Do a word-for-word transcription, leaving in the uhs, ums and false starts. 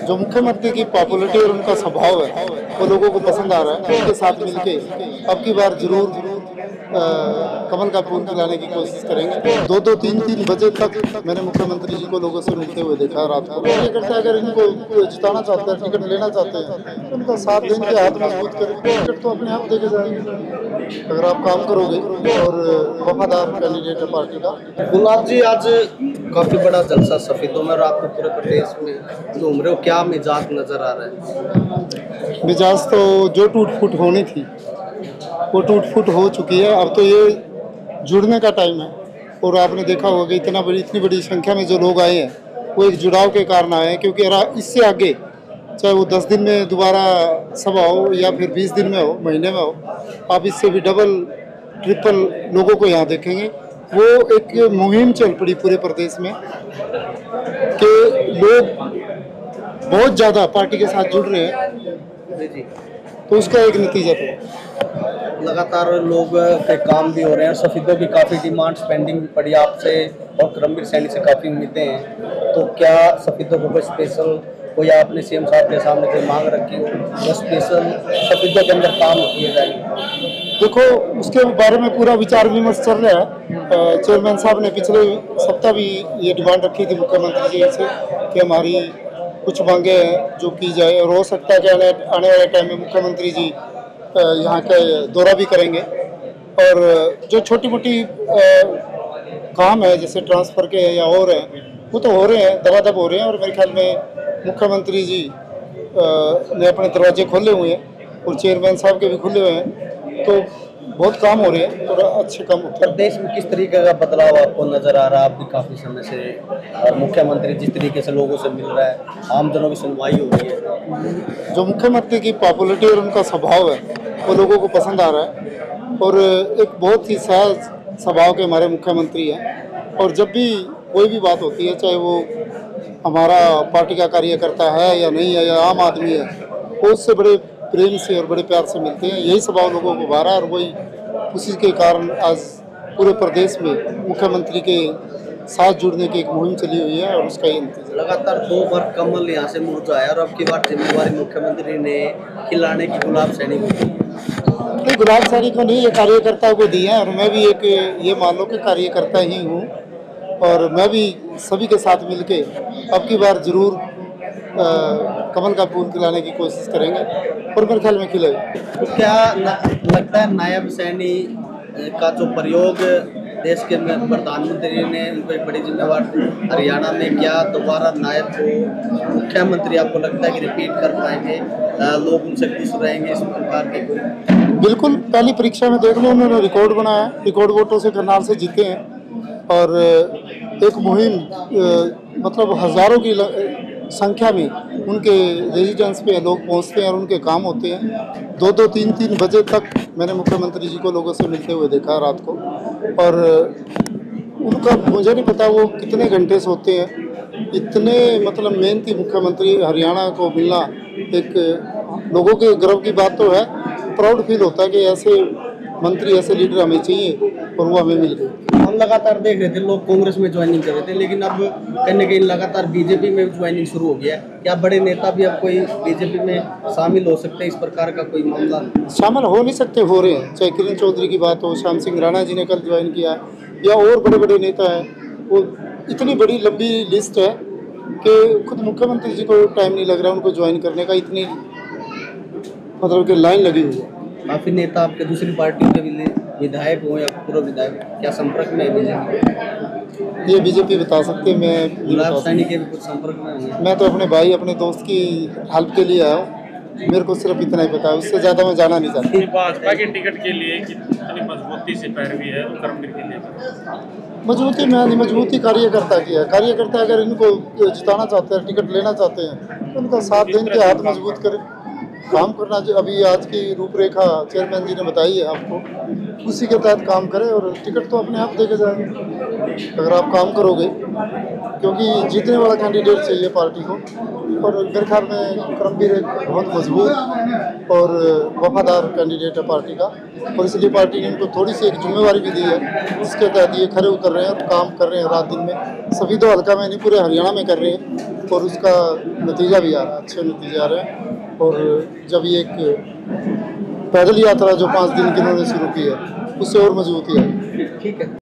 जो मुख्यमंत्री की पॉपुलैरिटी और उनका स्वभाव है वो लोगों को पसंद आ रहा है। उनके साथ मिलके अब की बार जरूर आ, कमल का फूल खिलाने की कोशिश करेंगे। दो दो तीन तीन बजे तक मैंने मुख्यमंत्री जी को लोगों से मिलते हुए देखा रात को। कार्यकर्ता अगर इनको जिताना चाहते हैं, टिकट लेना चाहते हैं तो उनका साथ दें, के हाथ मजबूत करें। टिकट तो अपने आप देके जाएंगे अगर आप काम करोगे और वफादार कैंडिडेट है पार्टी का। गुलाब जी, आज काफी बड़ा जलसा सफेदों में और आपको पूरे प्रदेश में घूम रहे हो, क्या मिजाज नजर आ रहा है? मिजाज तो जो टूट फूट होनी थी वो टूट फूट हो चुकी है। अब तो ये जुड़ने का टाइम है। और आपने देखा होगा कि इतना बड़ी इतनी बड़ी संख्या में जो लोग आए हैं वो एक जुड़ाव के कारण आए हैं, क्योंकि इससे आगे चाहे वो दस दिन में दोबारा सभा हो या फिर बीस दिन में हो, महीने में हो, आप इससे भी डबल ट्रिपल लोगों को यहाँ देखेंगे। वो एक मुहिम चल पड़ी पूरे प्रदेश में कि लोग बहुत ज़्यादा पार्टी के साथ जुड़ रहे हैं, तो उसका एक नतीजा तो लगातार लोग के काम भी हो रहे हैं। सफेदों की काफ़ी डिमांड्स पेंडिंग भी पड़ी आपसे और करमबीर सैनी से काफ़ी उम्मीदें हैं, तो क्या सफेदों को कोई स्पेशल कोई आपने सीएम साहब के सामने कोई मांग रखी हो या स्पेशल सफेदों के अंदर काम किए जाए? देखो, उसके बारे में पूरा विचार विमर्श चल रहा है। चेयरमैन साहब ने पिछले सप्ताह भी ये डिमांड रखी थी मुख्यमंत्री जी से कि हमारी कुछ मांगे हैं जो की जाए, और हो सकता है कि आने आने वाले टाइम में मुख्यमंत्री जी यहाँ का दौरा भी करेंगे। और जो छोटी मोटी काम है जैसे ट्रांसफ़र के या और हैं वो तो हो रहे हैं, दबादब हो रहे हैं। और मेरे ख्याल में मुख्यमंत्री जी ने अपने दरवाजे खोले हुए हैं और चेयरमैन साहब के भी खुले हुए हैं, तो बहुत काम हो रहे हैं और अच्छे काम होते हैं। प्रदेश में किस तरीके का बदलाव आपको नजर आ रहा है? आप भी काफी समय से, और मुख्यमंत्री जिस तरीके से लोगों से मिल रहा है, आमजनों की सुनवाई हो रही है, जो मुख्यमंत्री की पॉपुलैरिटी और उनका स्वभाव है वो लोगों को पसंद आ रहा है। और एक बहुत ही सहज स्वभाव के हमारे मुख्यमंत्री हैं। और जब भी कोई भी बात होती है, चाहे वो हमारा पार्टी का कार्यकर्ता है या नहीं है या आम आदमी है, वो उससे बड़े प्रेम से और बड़े प्यार से मिलते हैं। यही स्वभाव लोगों को भारा है और वही उसी के कारण आज पूरे प्रदेश में मुख्यमंत्री के साथ जुड़ने की एक मुहिम चली हुई है और उसका ये नतीजा। लगातार दो बार कमल यहाँ से मुरझाया और अब की बार जिम्मेवारी मुख्यमंत्री ने खिलाने की गुलाब सैनी को दी। नहीं, गुलाब सैनी को नहीं, ये कार्यकर्ता को दी है। और मैं भी एक ये मान लो कि कार्यकर्ता ही हूँ और मैं भी सभी के साथ मिलके अब की बार जरूर आ, कमल का फूल खिलाने की कोशिश करेंगे और मेरे ख्याल में खिलेगा। तो क्या लगता है नायब सैनी का जो प्रयोग देश के प्रधानमंत्री ने उनको एक बड़ी जिम्मेवारी हरियाणा में, क्या दोबारा नायब को मुख्यमंत्री आपको लगता है कि रिपीट कर पाएंगे? लोग उनसे खुश रहेंगे इस प्रकार के? बिल्कुल, पहली परीक्षा में देख लो उन्होंने रिकॉर्ड बनाया, रिकॉर्ड वोटों से करनाल से जीते हैं। और एक मुहिम मतलब हज़ारों की संख्या में उनके रेजिडेंस पे लोग पहुंचते हैं और उनके काम होते हैं। दो दो तीन तीन बजे तक मैंने मुख्यमंत्री जी को लोगों से मिलते हुए देखा रात को। और उनका मुझे नहीं पता वो कितने घंटे सोते हैं। इतने मतलब मेहनती मुख्यमंत्री हरियाणा को मिलना एक लोगों के गर्व की बात तो है। प्राउड फील होता है कि ऐसे मंत्री, ऐसे लीडर हमें चाहिए और वो हमें मिल गए। हम लगातार देख रहे थे लोग कांग्रेस में ज्वाइनिंग कर रहे थे, लेकिन अब कहीं ना कहीं लगातार बीजेपी में ज्वाइनिंग शुरू हो गया है। क्या बड़े नेता भी अब कोई बीजेपी में शामिल हो सकते हैं? इस प्रकार का कोई मामला शामिल हो नहीं सकते, हो रहे हैं। चाहे किरण चौधरी की बात हो, श्याम सिंह राणा जी ने कल ज्वाइन किया, या और बड़े बड़े नेता हैं। वो इतनी बड़ी लंबी लिस्ट है कि खुद मुख्यमंत्री जी को टाइम नहीं लग रहा उनको ज्वाइन करने का, इतनी मतलब कि लाइन लगी हुई है। काफ़ी नेता आपके दूसरी पार्टियों के भी विधायक हो या पूर्व विधायक, क्या संपर्क में है बीजेपी? ये बीजेपी बता सकते हैं, मैं गुलाब सैनी के भी कुछ संपर्क में होंगे? मैं तो अपने भाई, अपने दोस्त की हेल्प के लिए आया हूँ। मेरे को सिर्फ इतना ही पता है, उससे ज़्यादा मैं जाना नहीं चाहता। भाजपा के टिकट के लिए कितनी मजबूती से पैरवी है तो करमबीर के लिए? मजबूती में नहीं, मजबूती कार्यकर्ता की है। कार्यकर्ता अगर इनको जिताना चाहते हैं, टिकट लेना चाहते हैं, तो उनका साथ दें, के हाथ मजबूत करें, काम करना। अभी आज की रूपरेखा चेयरमैन जी ने बताई है आपको, उसी के तहत काम करें और टिकट तो अपने आप देके जाएंगे अगर आप काम करोगे, क्योंकि जीतने वाला कैंडिडेट चाहिए पार्टी को। और मेरे ख्याल में करमबीर एक बहुत मजबूत और वफादार कैंडिडेट है पार्टी का, और इसलिए पार्टी ने इनको थोड़ी सी एक जिम्मेवारी भी दी है, जिसके तहत ये खड़े उतर रहे हैं और काम कर रहे हैं रात दिन में। सभी तो हल्का में नहीं, पूरे हरियाणा में कर रहे हैं और उसका नतीजा भी आ रहा है, अच्छे नतीजे आ रहे हैं। और जब ये एक पैदल यात्रा जो पाँच दिन की इन्होंने शुरू की है उससे और मजबूती आई। ठीक है।